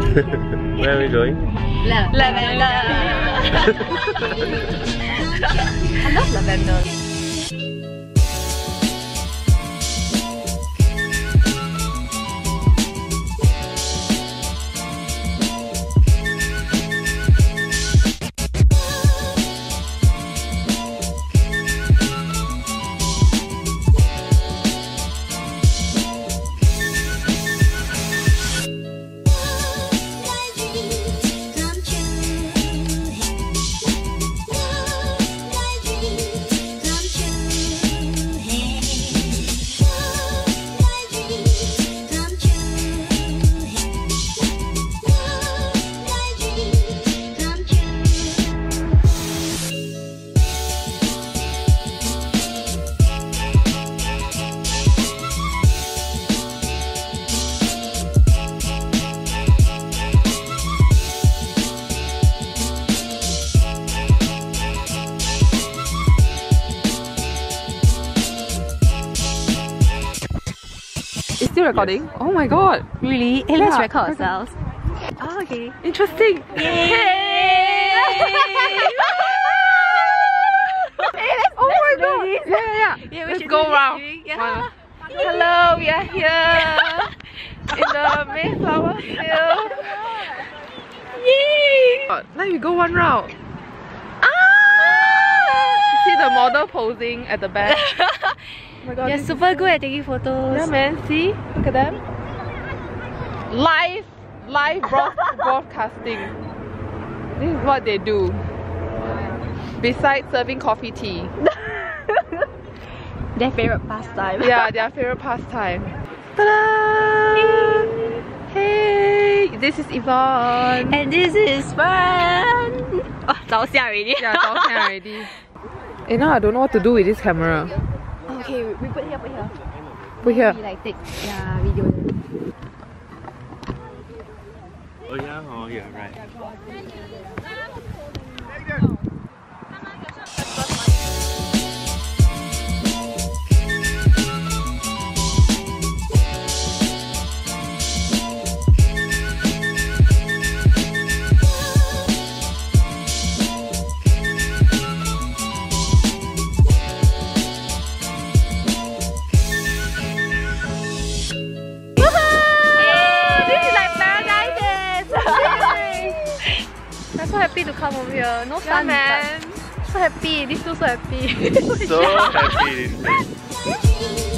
Where are we going? Lavender. I love lavender. It's still recording? Yes. Oh my god! Really? Hey, let's record ourselves. Oh, okay. Interesting! Yay! Oh my god! Yeah, let's go round. Yeah. Hello, we are here in the Mayflower field. Yay! Now we go one round. You see the model posing at the back? Oh my god, You're super good at taking photos. Yeah man, see? Look at them. Live broadcasting. This is what they do. Besides serving coffee tea. Their favorite pastime. Yeah, their favorite pastime. Ta-da! Hey, this is Yvonne. And this is fun. Oh, 照相 already. Yeah, 照相 already. Now I don't know what to do with this camera. Okay, we put here, put here. Put here. We like take video. Oh yeah, oh yeah, right. I'm so happy to come over here. No sun, man. So happy. This feels so happy. So happy this day.